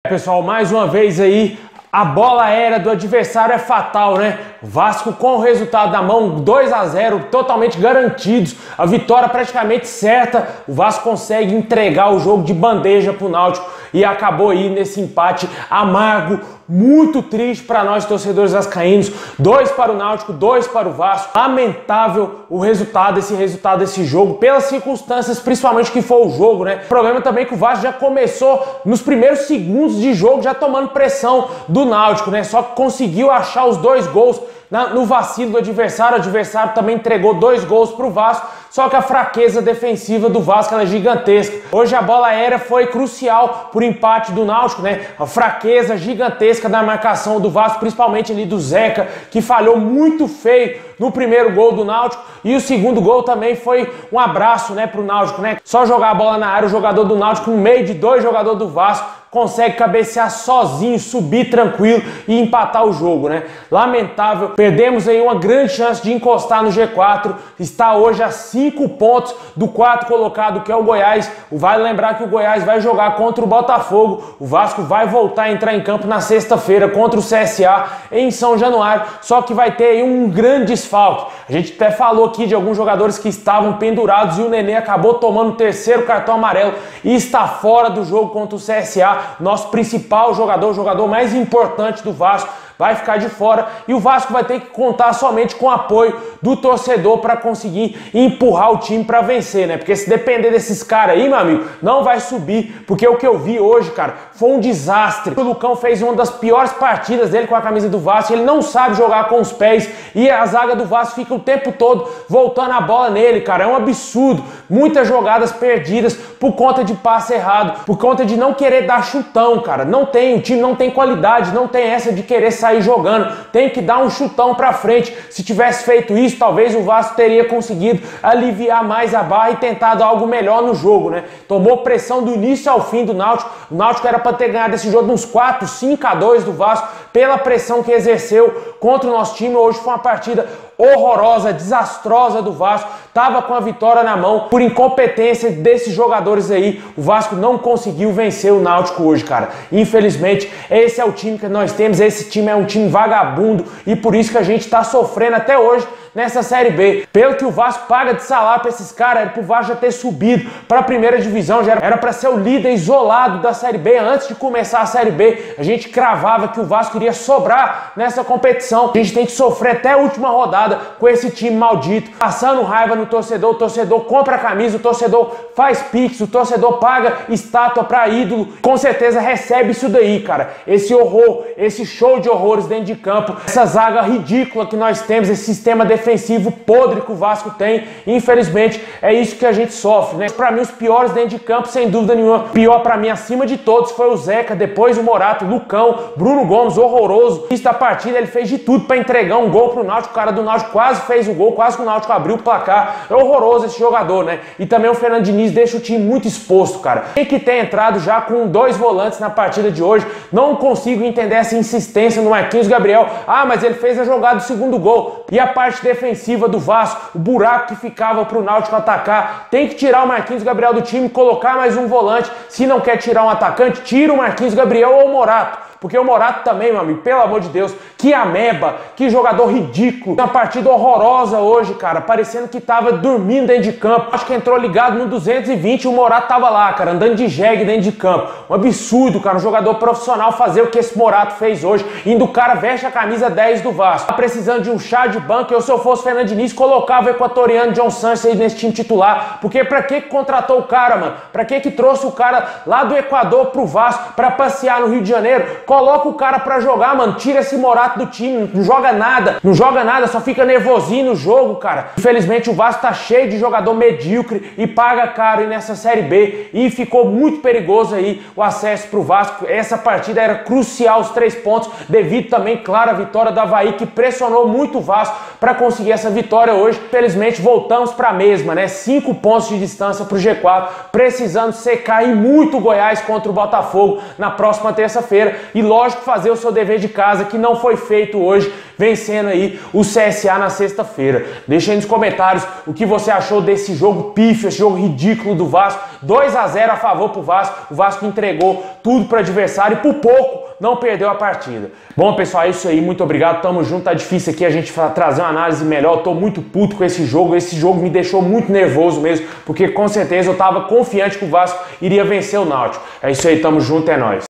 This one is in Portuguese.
Pessoal, mais uma vez aí, a bola aérea do adversário é fatal, né? Vasco com o resultado na mão, 2 a 0, totalmente garantidos, a vitória praticamente certa. O Vasco consegue entregar o jogo de bandeja pro Náutico e acabou aí nesse empate amargo, muito triste para nós torcedores vascaínos. 2 para o Náutico, 2 para o Vasco. Lamentável o resultado, esse resultado desse jogo, pelas circunstâncias, principalmente que foi o jogo, né? O problema também é que o Vasco já começou nos primeiros segundos de jogo já tomando pressão do Náutico, né? Só que conseguiu achar os 2 gols no vacilo do adversário. O adversário também entregou 2 gols para o Vasco, só que a fraqueza defensiva do Vasco ela é gigantesca. Hoje a bola aérea foi crucial por empate do Náutico, né? A fraqueza gigantesca da marcação do Vasco, principalmente ali do Zeca, que falhou muito feio no primeiro gol do Náutico, e o segundo gol também foi um abraço, né, pro Náutico, né? Só jogar a bola na área, o jogador do Náutico no meio de 2 jogadores do Vasco consegue cabecear sozinho, subir tranquilo e empatar o jogo, né? Lamentável, perdemos aí uma grande chance de encostar no G4, está hoje a 5 pontos do 4º colocado, que é o Goiás. Vale lembrar que o Goiás vai jogar contra o Botafogo, o Vasco vai voltar a entrar em campo na sexta-feira contra o CSA em São Januário, só que vai ter aí um grande desfalque. A gente até falou aqui de alguns jogadores que estavam pendurados e o Nenê acabou tomando o 3º cartão amarelo e está fora do jogo contra o CSA. Nosso principal jogador, o jogador mais importante do Vasco, vai ficar de fora e o Vasco vai ter que contar somente com o apoio do torcedor para conseguir empurrar o time para vencer, né? Porque se depender desses caras aí, meu amigo, não vai subir, porque o que eu vi hoje, cara, foi um desastre. O Lucão fez uma das piores partidas dele com a camisa do Vasco, ele não sabe jogar com os pés e a zaga do Vasco fica o tempo todo voltando a bola nele, cara, é um absurdo. Muitas jogadas perdidas por conta de passe errado, por conta de não querer dar chutão, cara. Não tem, o time não tem qualidade, não tem essa de querer sair jogando, tem que dar um chutão pra frente. Se tivesse feito isso, talvez o Vasco teria conseguido aliviar mais a barra e tentado algo melhor no jogo, né? Tomou pressão do início ao fim do Náutico. O Náutico era para ter ganhado esse jogo uns 4, 5 a 2 do Vasco pela pressão que exerceu contra o nosso time. Hoje foi uma partida horrorosa, desastrosa do Vasco, tava com a vitória na mão, por incompetência desses jogadores aí, o Vasco não conseguiu vencer o Náutico hoje, cara. Infelizmente, esse é o time que nós temos, esse time é um time vagabundo e por isso que a gente tá sofrendo até hoje nessa Série B. Pelo que o Vasco paga de salário para esses caras, era pro Vasco já ter subido para a primeira divisão, já era para ser o líder isolado da Série B. Antes de começar a Série B, a gente cravava que o Vasco iria sobrar nessa competição. A gente tem que sofrer até a última rodada com esse time maldito, passando raiva no torcedor. O torcedor compra a camisa, o torcedor faz pix, o torcedor paga estátua para ídolo, com certeza recebe isso daí, cara. Esse horror, esse show de horrores dentro de campo, essa zaga ridícula que nós temos, esse sistema defensivo podre que o Vasco tem, infelizmente é isso que a gente sofre, né? Para mim os piores dentro de campo, sem dúvida nenhuma, pior para mim acima de todos foi o Zeca, depois o Morato, Lucão, Bruno Gomes, horroroso. Nesta partida ele fez de tudo para entregar um gol pro Náutico, o cara do Náutico quase fez o gol, quase que o Náutico abriu o placar. É horroroso esse jogador, né? E também o Fernando Diniz deixa o time muito exposto, cara. Tem que ter entrado já com 2 volantes na partida de hoje. Não consigo entender essa insistência no Marquinhos Gabriel. Ah, mas ele fez a jogada do segundo gol. E a parte defensiva do Vasco, o buraco que ficava pro Náutico atacar. Tem que tirar o Marquinhos Gabriel do time, colocar mais um volante. Se não quer tirar um atacante, tira o Marquinhos Gabriel ou o Morato. Porque o Morato também, meu amigo, pelo amor de Deus, que ameba, que jogador ridículo. Uma partida horrorosa hoje, cara, parecendo que tava dormindo dentro de campo. Acho que entrou ligado no 220 e o Morato tava lá, cara, andando de jegue dentro de campo. Um absurdo, cara, um jogador profissional fazer o que esse Morato fez hoje. Indo o cara veste a camisa 10 do Vasco. Tá precisando de um chá de banco. Eu, se eu fosse Fernando Diniz, colocava o equatoriano John Sanches aí nesse time titular. Porque pra que contratou o cara, mano? Pra que trouxe o cara lá do Equador pro Vasco pra passear no Rio de Janeiro? Coloca o cara pra jogar, mano. Tira esse Morato do time. Não joga nada. Não joga nada. Só fica nervosinho no jogo, cara. Infelizmente o Vasco tá cheio de jogador medíocre e paga caro aí nessa Série B. E ficou muito perigoso aí o acesso pro Vasco. Essa partida era crucial, os 3 pontos. Devido também, claro, à vitória do Avaí, que pressionou muito o Vasco pra conseguir essa vitória hoje. Infelizmente voltamos pra mesma, né? 5 pontos de distância pro G4. Precisando secar aí muito o Goiás contra o Botafogo na próxima terça-feira. E e lógico fazer o seu dever de casa que não foi feito hoje, vencendo aí o CSA na sexta-feira. Deixa aí nos comentários o que você achou desse jogo pífio, esse jogo ridículo do Vasco. 2-0 a favor pro Vasco, o Vasco entregou tudo pro adversário e por pouco não perdeu a partida. Bom, pessoal, é isso aí, muito obrigado, tamo junto, tá difícil aqui a gente trazer uma análise melhor, eu tô muito puto com esse jogo me deixou muito nervoso mesmo, porque com certeza eu tava confiante que o Vasco iria vencer o Náutico. É isso aí, tamo junto, é nóis.